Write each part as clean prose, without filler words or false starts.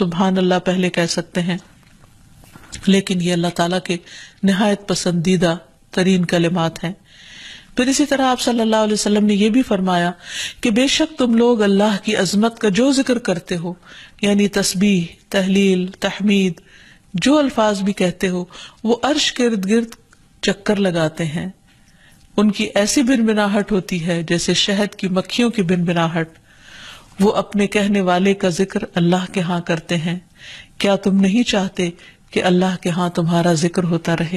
سبحان اللہ پہلے کہہ سکتے ہیں، لیکن یہ اللہ تعالیٰ کے نہایت پسندیدہ ترین کلمات ہیں۔ پھر اسی طرح آپ صلی اللہ علیہ وسلم نے یہ بھی فرمایا کہ بے شک تم لوگ اللہ کی عظمت کا جو ذکر کرتے ہو، یعنی تسبیح، تحلیل، تحمید، جو الفاظ بھی کہتے ہو، وہ عرش کے ارد گرد چکر لگاتے ہیں، ان کی ایسی بنبناہٹ ہوتی ہے جیسے شہد کی مکھیوں کی بنبناہٹ، وہ اپنے کہنے والے کا ذکر اللہ کے ہاں کرتے ہیں، کیا تم نہیں چاہتے کہ اللہ کے ہاں تمہارا ذکر ہوتا رہے؟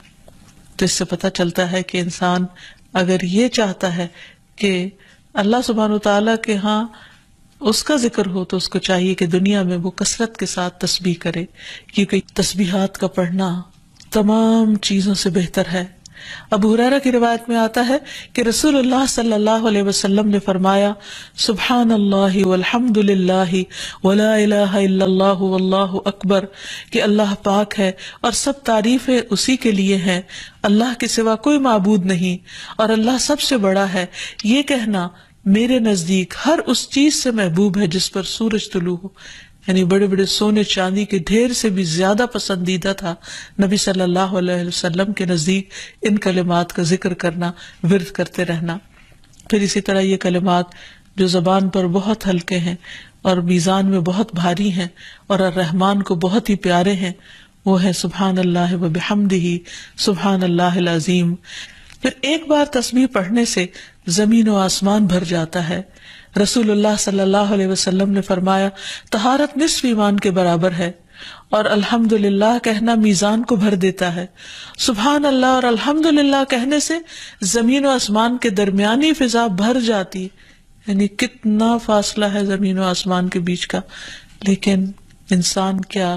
تو اس سے پتہ چلتا ہے کہ انسان اگر یہ چاہتا ہے کہ اللہ سبحانہ وتعالیٰ کے ہاں اس کا ذکر ہو تو اس کو چاہیے کہ دنیا میں وہ کثرت کے ساتھ تسبیح کرے، کیونکہ تسبیحات کا پڑھنا تمام چیزوں سے بہتر ہے۔ ابو ہریرہ کی روایت میں آتا ہے کہ رسول اللہ صلی اللہ علیہ وسلم نے فرمایا، سبحان اللہ والحمد للہ ولا الہ الا اللہ واللہ اکبر، کہ اللہ پاک ہے اور سب تعریفیں اسی کے لیے ہیں، اللہ کے سوا کوئی معبود نہیں اور اللہ سب سے بڑا ہے۔ یہ کہنا میرے نزدیک ہر اس چیز سے محبوب ہے جس پر سورج طلوع ہو، یعنی بڑے بڑے سونے چاندی کے ڈھیر سے بھی زیادہ پسندیدہ تھا نبی صلی اللہ علیہ وسلم کے نزدیک ان کلمات کا ذکر کرنا، ورد کرتے رہنا۔ پھر اسی طرح یہ کلمات جو زبان پر بہت ہلکے ہیں اور میزان میں بہت بھاری ہیں اور الرحمن کو بہت ہی پیارے ہیں، وہ ہے سبحان اللہ و بحمدہ، سبحان اللہ العظیم۔ پھر ایک بار تسبیح پڑھنے سے زمین و آسمان بھر جاتا ہے۔ رسول اللہ صلی اللہ علیہ وسلم نے فرمایا، طہارت نصف ایمان کے برابر ہے، اور الحمدللہ کہنا میزان کو بھر دیتا ہے۔ سبحان اللہ اور الحمدللہ کہنے سے زمین و آسمان کے درمیانی فضا بھر جاتی، یعنی کتنا فاصلہ ہے زمین و آسمان کے بیچ کا، لیکن انسان کیا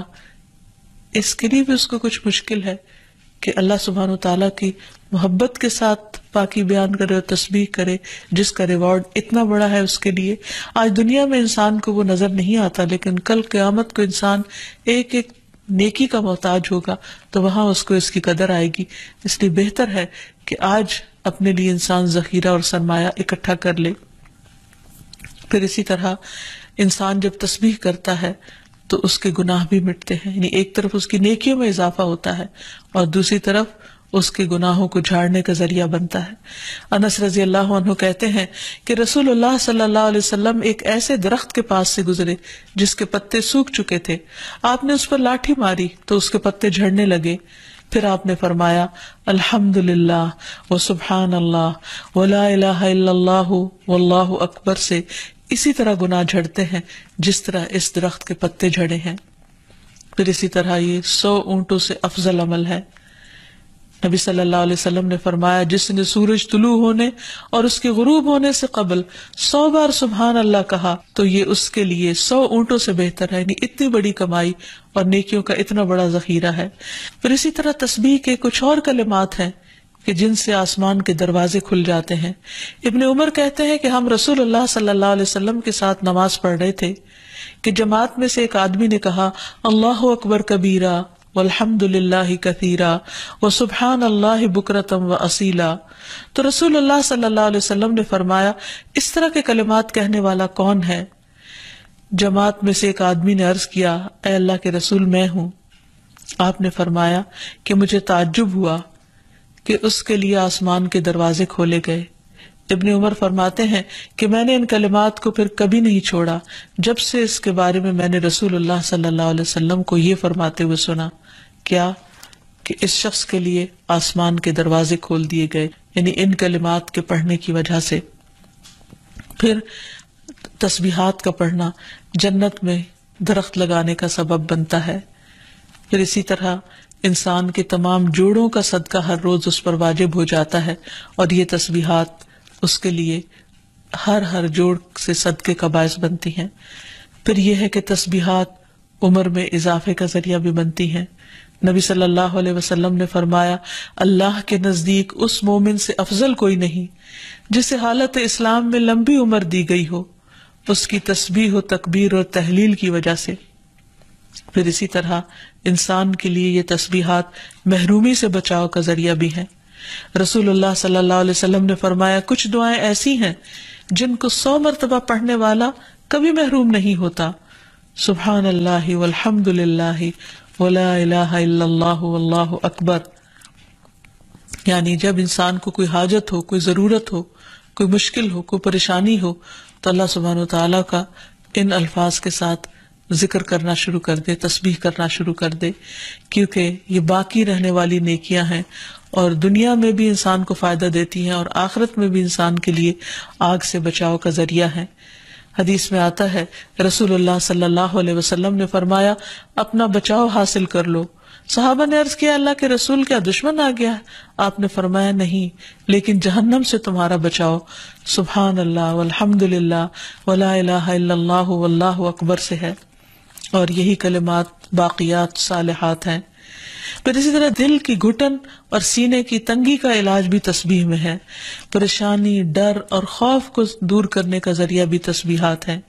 اس کے لیے بھی اس کو کچھ مشکل ہے کہ اللہ سبحانہ و تعالیٰ کی محبت کے ساتھ پاکی بیان کرے اور تسبیح کرے، جس کا ریوارڈ اتنا بڑا ہے اس کے لیے۔ آج دنیا میں انسان کو وہ نظر نہیں آتا، لیکن کل قیامت کو انسان ایک ایک نیکی کا محتاج ہوگا تو وہاں اس کو اس کی قدر آئے گی۔ اس لیے بہتر ہے کہ آج اپنے لیے انسان ذخیرہ اور سرمایہ اکٹھا کر لے۔ پھر اسی طرح انسان جب تسبیح کرتا ہے تو اس کے گناہ بھی مٹتے ہیں، یعنی ایک طرف اس کی نیکیوں میں اضافہ ہوتا ہے اور دوسری طرف اس کے گناہوں کو جھاڑنے کا ذریعہ بنتا ہے۔ انس رضی اللہ عنہ کہتے ہیں کہ رسول اللہ صلی اللہ علیہ وسلم ایک ایسے درخت کے پاس سے گزرے جس کے پتے سوکھ چکے تھے، آپ نے اس پر لاٹھی ماری تو اس کے پتے جھڑنے لگے، پھر آپ نے فرمایا الحمدللہ و سبحان اللہ ولا الہ الا اللہ واللہ اکبر سے اسی طرح گناہ جھڑتے ہیں جس طرح اس درخت کے پتے جھڑے ہیں۔ پھر اسی طرح یہ 100 اونٹوں سے افضل عمل ہے۔ نبی صلی اللہ علیہ وسلم نے فرمایا، جس نے سورج طلوع ہونے اور اس کے غروب ہونے سے قبل 100 بار سبحان اللہ کہا تو یہ اس کے لیے 100 اونٹوں سے بہتر ہے، یعنی اتنی بڑی کمائی اور نیکیوں کا اتنا بڑا ذخیرہ ہے۔ پھر اسی طرح تسبیح کے کچھ اور کلمات ہیں کہ جن سے آسمان کے دروازے کھل جاتے ہیں۔ ابن عمر کہتے ہیں کہ ہم رسول اللہ صلی اللہ علیہ وسلم کے ساتھ نماز پڑھ رہے تھے کہ جماعت میں سے ایک آدمی نے کہا اللہ اکبر کبیرہ والحمد للہ کثیرا وسبحان اللہ بکرۃ واصیلا، تو رسول اللہ صلی اللہ علیہ وسلم نے فرمایا اس طرح کے کلمات کہنے والا کون ہے؟ جماعت میں سے ایک آدمی نے عرض کیا اے اللہ کے رسول میں ہوں۔ آپ نے فرمایا کہ مجھے تعجب ہوا کہ اس کے لیے آسمان کے دروازے کھولے گئے۔ ابن عمر فرماتے ہیں کہ میں نے ان کلمات کو پھر کبھی نہیں چھوڑا جب سے اس کے بارے میں نے رسول اللہ صلی اللہ علیہ وسلم کو یہ فرماتے ہوئے سنا، کیا کہ اس شخص کے لیے آسمان کے دروازے کھول دیے گئے، یعنی ان کلمات کے پڑھنے کی وجہ سے۔ پھر تسبیحات کا پڑھنا جنت میں درخت لگانے کا سبب بنتا ہے۔ پھر اسی طرح انسان کے تمام جوڑوں کا صدقہ ہر روز اس پر واجب ہو جاتا ہے، اور یہ تسبیحات اس کے لیے ہر جوڑ سے صدقے کا باعث بنتی ہیں۔ پھر یہ ہے کہ تسبیحات عمر میں اضافے کا ذریعہ بھی بنتی ہیں۔ نبی صلی اللہ علیہ وسلم نے فرمایا اللہ کے نزدیک اس مومن سے افضل کوئی نہیں جسے حالت اسلام میں لمبی عمر دی گئی ہو اس کی تسبیح و تکبیر اور تحلیل کی وجہ سے۔ پھر اسی طرح انسان کے لیے یہ تسبیحات محرومی سے بچاؤ کا ذریعہ بھی ہیں۔ رسول اللہ صلی اللہ علیہ وسلم نے فرمایا کچھ دعائیں ایسی ہیں جن کو 100 مرتبہ پڑھنے والا کبھی محروم نہیں ہوتا۔ سبحان اللہ والحمد للہ ولا الہ الا اللہ واللہ اکبر. یعنی جب انسان کو کوئی حاجت ہو، کوئی ضرورت ہو، کوئی مشکل ہو، کوئی پریشانی ہو، تو اللہ سبحانہ و تعالیٰ کا ان الفاظ کے ساتھ ذکر کرنا شروع کر دے، تسبیح کرنا شروع کر دے، کیونکہ یہ باقی رہنے والی نیکیاں ہیں اور دنیا میں بھی انسان کو فائدہ دیتی ہیں اور آخرت میں بھی انسان کے لیے آگ سے بچاؤ کا ذریعہ ہیں. حدیث میں آتا ہے رسول اللہ صلی اللہ علیہ وسلم نے فرمایا اپنا بچاؤ حاصل کر لو. صحابہ نے عرض کیا اللہ کے رسول کیا دشمن آ گیا ہے؟ آپ نے فرمایا نہیں، لیکن جہنم سے تمہارا بچاؤ سبحان اللہ والحمد للہ ولا الہ الا اللہ واللہ اکبر سے ہے، اور یہی کلمات باقیات صالحات ہیں. پھر اسی طرح دل کی گھٹن اور سینے کی تنگی کا علاج بھی تسبیح میں ہے. پریشانی، ڈر اور خوف کو دور کرنے کا ذریعہ بھی تسبیحات ہیں.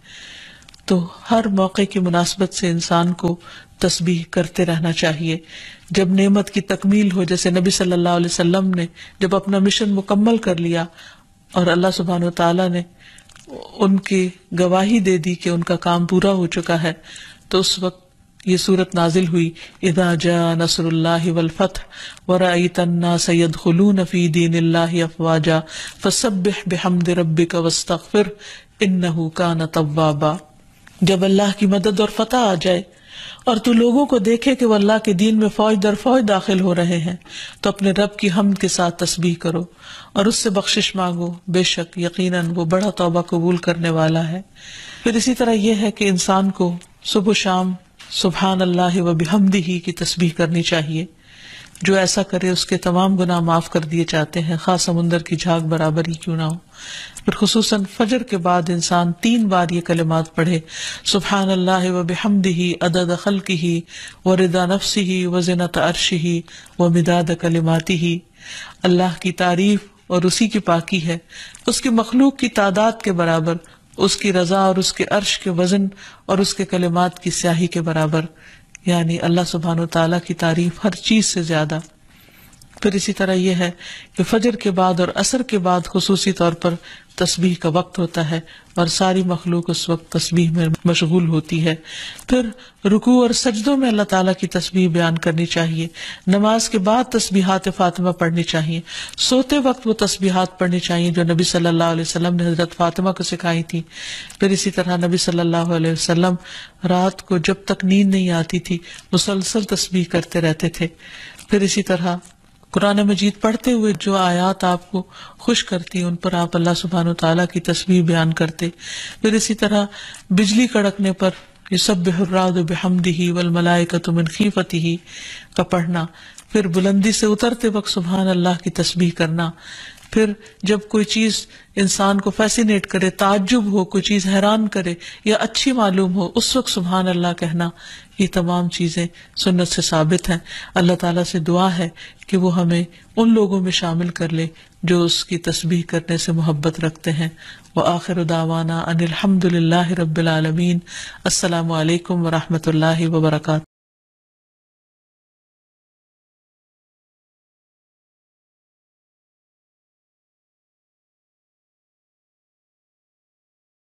تو ہر موقع کی مناسبت سے انسان کو تسبیح کرتے رہنا چاہیے. جب نعمت کی تکمیل ہو، جیسے نبی صلی اللہ علیہ وسلم نے جب اپنا مشن مکمل کر لیا اور اللہ سبحانہ و تعالیٰ نے ان کی گواہی دے دی کہ ان کا کام پورا ہو چکا ہے، تو اس وقت یہ صورت نازل ہوئی اذا جاء نصر اللہ والفتح ورأیت الناس يدخلون فی دین اللہ افواجا فسبح بحمد ربک واستغفر انہ کان توابا. جب اللہ کی مدد اور فتح آ جائے اور تو لوگوں کو دیکھے کہ وہ اللہ کے دین میں فوج در فوج داخل ہو رہے ہیں، تو اپنے رب کی حمد کے ساتھ تسبیح کرو اور اس سے بخشش مانگو، بے شک یقیناً وہ بڑا توبہ قبول کرنے والا ہے. پھر اسی طرح یہ ہے کہ انسان کو صبح و شام سبحان اللہ و بحمدہ کی تسبیح کرنی چاہیے. جو ایسا کرے اس کے تمام گناہ معاف کر دیے جاتے ہیں، خاص سمندر کی جھاگ برابر ہی کیوں نہ ہو. پھر خصوصاً فجر کے بعد انسان 3 بار یہ کلمات پڑھے سبحان اللہ و بحمدہ عدد خلقہ و رضا نفسہ و زنۃ عرشہ و مداد کلماتہ. اللہ کی تعریف اور اسی کی پاکی ہے، اس کی مخلوق کی تعداد کے برابر، اس کی رضا اور اس کے عرش کے وزن اور اس کے کلمات کی سیاہی کے برابر. یعنی اللہ سبحانہ و تعالیٰ کی تعریف ہر چیز سے زیادہ. پھر اسی طرح یہ ہے کہ فجر کے بعد اور عصر کے بعد خصوصی طور پر تسبیح کا وقت ہوتا ہے اور ساری مخلوق اس وقت تسبیح میں مشغول ہوتی ہے. پھر رکوع اور سجدوں میں اللہ تعالیٰ کی تسبیح بیان کرنی چاہیے. نماز کے بعد تسبیحات فاطمہ پڑھنی چاہیے. سوتے وقت وہ تسبیحات پڑھنی چاہیے جو نبی صلی اللہ علیہ وسلم نے حضرت فاطمہ کو سکھائی تھی. پھر اسی طرح نبی صلی اللہ علیہ وسلم رات کو جب تک نیند نہیں آتی تھی مسلسل تسبیح کرتے رہتے تھے. پھر اسی طرح قرآن مجید پڑھتے ہوئے جو آیات آپ کو خوش کرتی ان پر آپ اللہ سبحانہ وتعالیٰ کی تسبیح بیان کرتے. پھر اسی طرح بجلی کڑکنے پر یسبح الرعد بحمدہ والملائکۃ من خیفتہ کا پڑھنا. پھر بلندی سے اترتے وقت سبحان اللہ کی تسبیح کرنا. پھر جب کوئی چیز انسان کو فیسینیٹ کرے، تعجب ہو، کوئی چیز حیران کرے یا اچھی معلوم ہو، اس وقت سبحان اللہ کہنا. یہ تمام چیزیں سنت سے ثابت ہیں. اللہ تعالیٰ سے دعا ہے کہ وہ ہمیں ان لوگوں میں شامل کر لے جو اس کی تسبیح کرنے سے محبت رکھتے ہیں. وآخر دعوانا ان الحمد للہ رب العالمین. السلام علیکم ورحمۃ اللہ وبرکاتہ.